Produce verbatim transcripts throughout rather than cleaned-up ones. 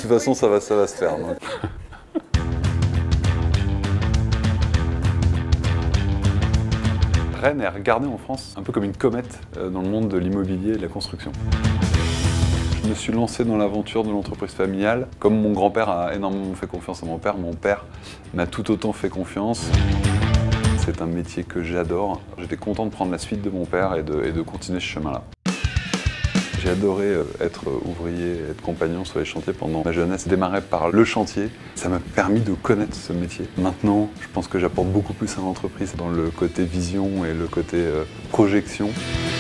toute façon, ça va, ça va se faire. Donc. Rennes est regardée en France un peu comme une comète dans le monde de l'immobilier et de la construction. Je me suis lancé dans l'aventure de l'entreprise familiale. Comme mon grand-père a énormément fait confiance à mon père, mon père m'a tout autant fait confiance. C'est un métier que j'adore. J'étais content de prendre la suite de mon père et de, et de continuer ce chemin-là. J'ai adoré être ouvrier, être compagnon sur les chantiers pendant ma jeunesse. Démarrer par le chantier, ça m'a permis de connaître ce métier. Maintenant, je pense que j'apporte beaucoup plus à l'entreprise dans le côté vision et le côté euh, projection.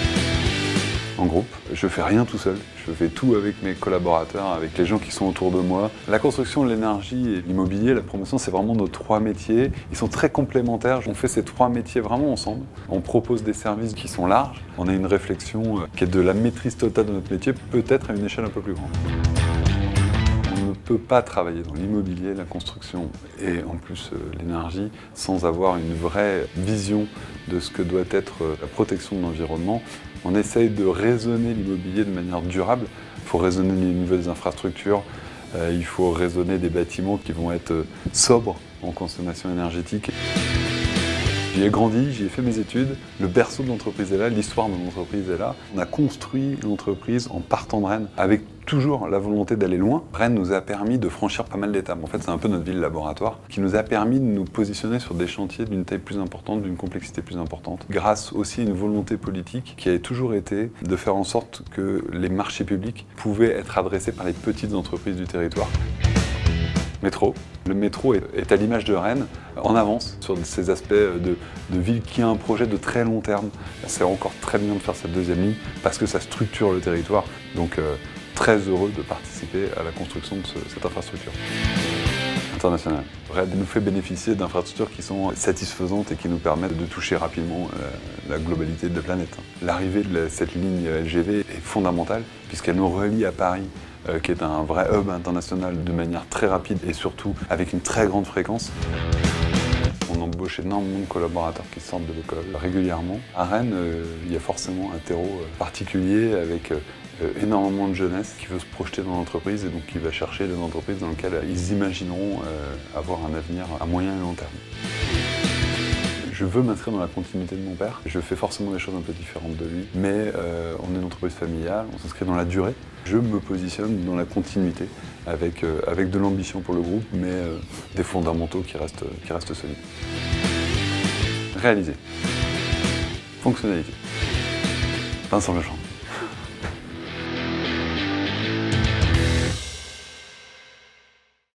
En groupe, je fais rien tout seul, je fais tout avec mes collaborateurs, avec les gens qui sont autour de moi. La construction, l'énergie et l'immobilier, la promotion, c'est vraiment nos trois métiers. Ils sont très complémentaires, on fait ces trois métiers vraiment ensemble. On propose des services qui sont larges, on a une réflexion qui est de la maîtrise totale de notre métier, peut-être à une échelle un peu plus grande. On ne peut pas travailler dans l'immobilier, la construction et en plus euh, l'énergie sans avoir une vraie vision de ce que doit être euh, la protection de l'environnement. On essaye de raisonner l'immobilier de manière durable. Il faut raisonner les nouvelles infrastructures, euh, il faut raisonner des bâtiments qui vont être euh, sobres en consommation énergétique. J'y ai grandi, j'y ai fait mes études, le berceau de l'entreprise est là, l'histoire de l'entreprise est là. On a construit l'entreprise en partant de Rennes avec toujours la volonté d'aller loin. Rennes nous a permis de franchir pas mal d'étapes. En fait, c'est un peu notre ville laboratoire qui nous a permis de nous positionner sur des chantiers d'une taille plus importante, d'une complexité plus importante, grâce aussi à une volonté politique qui avait toujours été de faire en sorte que les marchés publics pouvaient être adressés par les petites entreprises du territoire. Métro. Le métro est, est à l'image de Rennes, en avance sur ces aspects de, de ville qui a un projet de très long terme. C'est encore très bien de faire cette deuxième ligne parce que ça structure le territoire. Donc euh, très heureux de participer à la construction de ce, cette infrastructure internationale. Rennes nous fait bénéficier d'infrastructures qui sont satisfaisantes et qui nous permettent de toucher rapidement la, la globalité de la planète. L'arrivée de la, cette ligne L G V est fondamentale puisqu'elle nous relie à Paris, Euh, qui est un vrai hub international de manière très rapide et surtout avec une très grande fréquence. On embauche énormément de collaborateurs qui sortent de l'école régulièrement. À Rennes, euh, il y a forcément un terreau euh, particulier avec euh, énormément de jeunesse qui veut se projeter dans l'entreprise et donc qui va chercher des entreprises dans lesquelles ils imagineront euh, avoir un avenir à moyen et long terme. Je veux m'inscrire dans la continuité de mon père. Je fais forcément des choses un peu différentes de lui, mais euh, on est une entreprise familiale, on s'inscrit dans la durée. Je me positionne dans la continuité avec, euh, avec de l'ambition pour le groupe, mais euh, des fondamentaux qui restent, qui restent solides. Réaliser. Fonctionnalité. Vincent Lechamp.